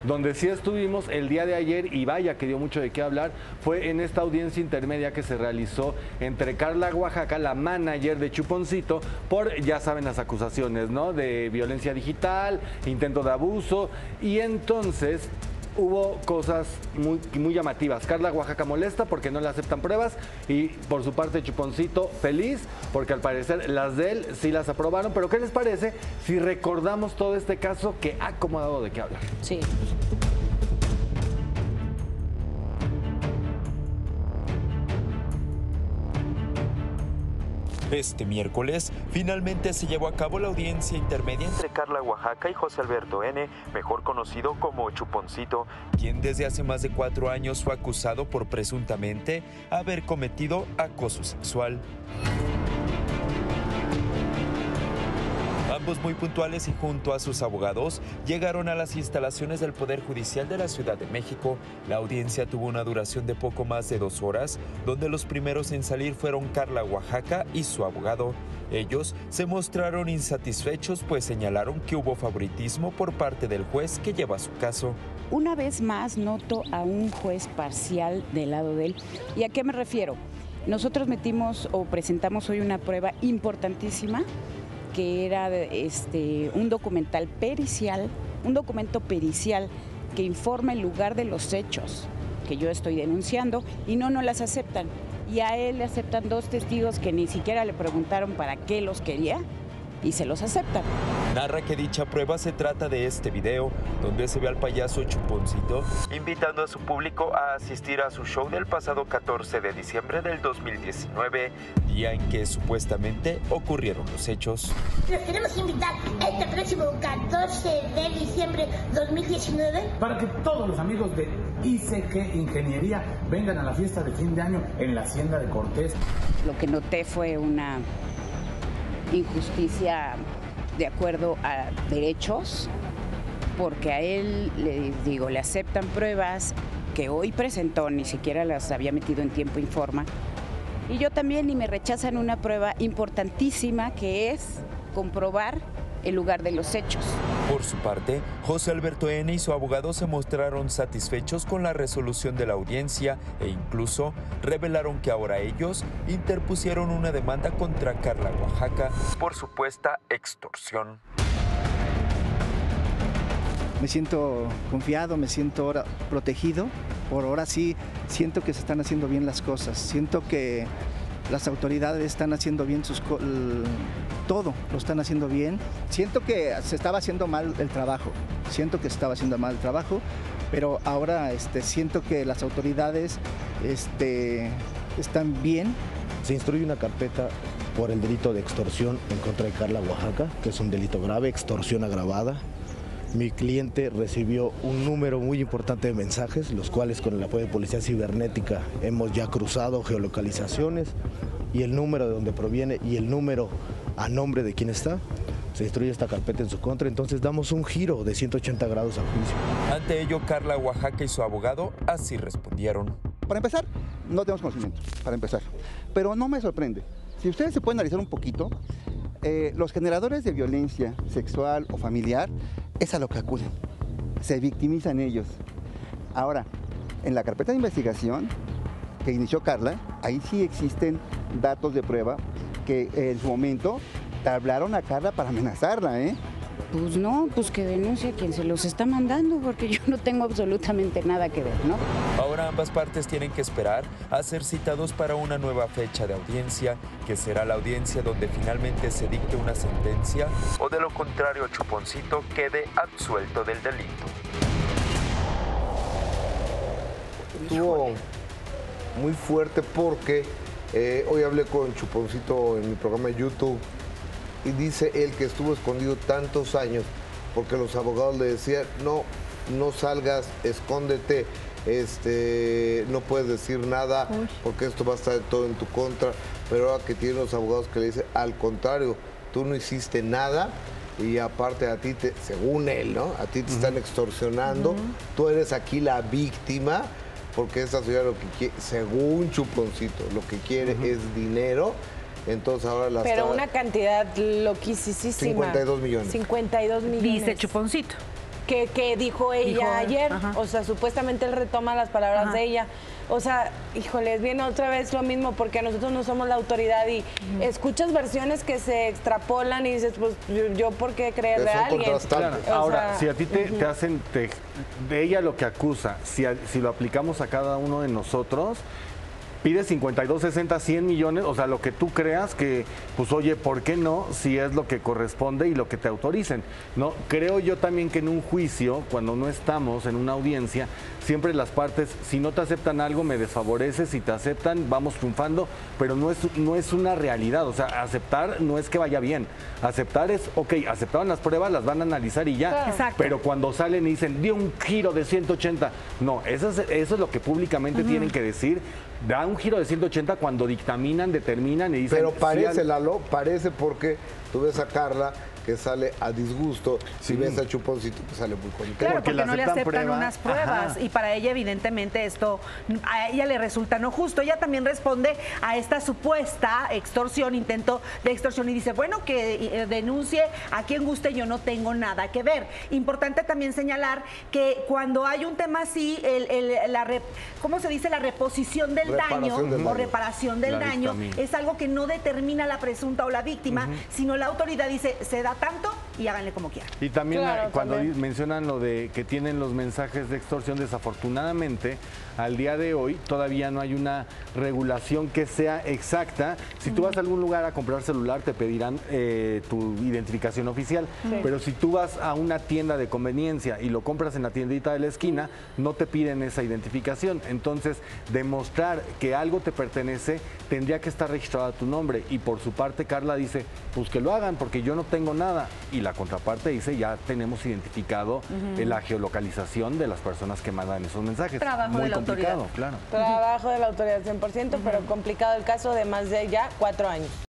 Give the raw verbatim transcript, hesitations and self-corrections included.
Donde sí estuvimos el día de ayer, y vaya que dio mucho de qué hablar, fue en esta audiencia intermedia que se realizó entre Carla Oaxaca, la manager de Chuponcito, por, ya saben, las acusaciones, ¿no? De violencia digital, intento de abuso, y entonces hubo cosas muy, muy llamativas. Carla Oaxaca molesta porque no le aceptan pruebas, y por su parte Chuponcito feliz porque al parecer las de él sí las aprobaron. Pero ¿qué les parece si recordamos todo este caso que ha como dado de qué hablar? Sí. Este miércoles, finalmente se llevó a cabo la audiencia intermedia entre Carla Oaxaca y José Alberto N., mejor conocido como Chuponcito, quien desde hace más de cuatro años fue acusado por presuntamente haber cometido acoso sexual. Ambos muy puntuales y junto a sus abogados llegaron a las instalaciones del Poder Judicial de la Ciudad de México. La audiencia tuvo una duración de poco más de dos horas, donde los primeros en salir fueron Carla Oaxaca y su abogado. Ellos se mostraron insatisfechos, pues señalaron que hubo favoritismo por parte del juez que lleva su caso. Una vez más noto a un juez parcial del lado de él. ¿Y a qué me refiero? Nosotros metimos o presentamos hoy una prueba importantísima, que era este, un documental pericial, un documento pericial que informa el lugar de los hechos que yo estoy denunciando, y no nos las aceptan. Y a él le aceptan dos testigos que ni siquiera le preguntaron para qué los quería, y se los aceptan. Narra que dicha prueba se trata de este video, donde se ve al payaso Chuponcito invitando a su público a asistir a su show del pasado catorce de diciembre del dos mil diecinueve, día en que supuestamente ocurrieron los hechos. Los queremos invitar este próximo catorce de diciembre dos mil diecinueve para que todos los amigos de I C G Ingeniería vengan a la fiesta de fin de año en la Hacienda de Cortés. Lo que noté fue una injusticia de acuerdo a derechos, porque a él, le digo, le aceptan pruebas que hoy presentó, ni siquiera las había metido en tiempo y forma, y yo también, y me rechazan una prueba importantísima, que es comprobar el lugar de los hechos. Por su parte, José Alberto N. y su abogado se mostraron satisfechos con la resolución de la audiencia e incluso revelaron que ahora ellos interpusieron una demanda contra Carla Oaxaca por supuesta extorsión. Me siento confiado, me siento ahora protegido. Por ahora sí siento que se están haciendo bien las cosas. Siento que las autoridades están haciendo bien sus todo, lo están haciendo bien. Siento que se estaba haciendo mal el trabajo, siento que se estaba haciendo mal el trabajo, pero ahora este, siento que las autoridades este, están bien. Se instruye una carpeta por el delito de extorsión en contra de Carla Oaxaca, que es un delito grave, extorsión agravada. Mi cliente recibió un número muy importante de mensajes, los cuales con el apoyo de Policía Cibernética hemos ya cruzado geolocalizaciones, y el número de donde proviene y el número a nombre de quien está, se instruye esta carpeta en su contra. Entonces damos un giro de ciento ochenta grados al juicio. Ante ello, Carla Oaxaca y su abogado así respondieron. Para empezar, no tenemos conocimiento, para empezar, pero no me sorprende. Si ustedes se pueden analizar un poquito, eh, los generadores de violencia sexual o familiar es a lo que acuden, se victimizan ellos. Ahora, en la carpeta de investigación que inició Carla, ahí sí existen datos de prueba que en su momento te hablaron a Carla para amenazarla, ¿eh? Pues no, pues que denuncie a quien se los está mandando, porque yo no tengo absolutamente nada que ver, ¿no? Ahora ambas partes tienen que esperar a ser citados para una nueva fecha de audiencia, que será la audiencia donde finalmente se dicte una sentencia, o de lo contrario Chuponcito quede absuelto del delito. Estuvo muy fuerte porque eh, hoy hablé con Chuponcito en mi programa de YouTube, y dice él que estuvo escondido tantos años porque los abogados le decían, no, no salgas, escóndete, este, no puedes decir nada porque esto va a estar todo en tu contra. Pero ahora que tiene los abogados que le dicen, al contrario, tú no hiciste nada, y aparte a ti, te, según él, ¿no? A ti te están extorsionando, tú eres aquí la víctima, porque esta señora lo que quiere, según Chuponcito, lo que quiere es dinero. Entonces ahora la Pero está... una cantidad loquísima. cincuenta y dos millones. cincuenta y dos millones. Dice Chuponcito. que, que dijo ella Dijo, ayer. ajá. O sea, supuestamente él retoma las palabras Ajá. de ella. O sea, híjoles, viene otra vez lo mismo porque nosotros no somos la autoridad y uh-huh. escuchas versiones que se extrapolan y dices, pues yo, yo ¿por qué creerle a alguien? Claro. Ahora, sea, si a ti te, uh-huh. te hacen, te, de ella lo que acusa, si, a, si lo aplicamos a cada uno de nosotros, pide cincuenta y dos, sesenta, cien millones, o sea, lo que tú creas que, pues oye, ¿por qué no? Si es lo que corresponde y lo que te autoricen, ¿no? Creo yo también que en un juicio, cuando no estamos en una audiencia, siempre las partes, si no te aceptan algo, me desfavoreces, si te aceptan, vamos triunfando, pero no es, no es una realidad, o sea, aceptar no es que vaya bien, aceptar es, ok, aceptaron las pruebas, las van a analizar y ya, Exacto. pero cuando salen y dicen, dio un giro de ciento ochenta, no, eso es, eso es lo que públicamente uh-huh. tienen que decir, da un giro de ciento ochenta cuando dictaminan, determinan y dicen... Pero parece, sí, al... Lalo, parece porque tú ves a Carla que sale a disgusto, si sí. ves a Chuponcito que sale muy contento. Claro, porque, porque no le aceptan prueba. unas pruebas. Ajá. Y para ella evidentemente esto, a ella le resulta no justo. Ella también responde a esta supuesta extorsión, intento de extorsión y dice, bueno, que denuncie a quien guste, yo no tengo nada que ver. Importante también señalar que cuando hay un tema así, el, el, la re, ¿cómo se dice? La reposición del reparación daño del o daño. reparación del la daño dictamina. Es algo que no determina la presunta o la víctima, uh-huh. sino la autoridad dice, se da tanto y háganle como quieran. Y también claro, cuando también. mencionan lo de que tienen los mensajes de extorsión, desafortunadamente, al día de hoy todavía no hay una regulación que sea exacta. Si uh-huh. tú vas a algún lugar a comprar celular, te pedirán eh, tu identificación oficial. Sí. Pero si tú vas a una tienda de conveniencia y lo compras en la tiendita de la esquina, no te piden esa identificación. Entonces, demostrar que algo te pertenece tendría que estar registrado a tu nombre. Y por su parte, Carla dice, pues que lo hagan, porque yo no tengo nada. Y la contraparte dice, ya tenemos identificado uh-huh. la geolocalización de las personas que mandan esos mensajes. Trabajo Muy de la complicado, autoridad. claro. Trabajo de la autoridad cien por ciento, uh-huh. pero complicado el caso de más de ya cuatro años.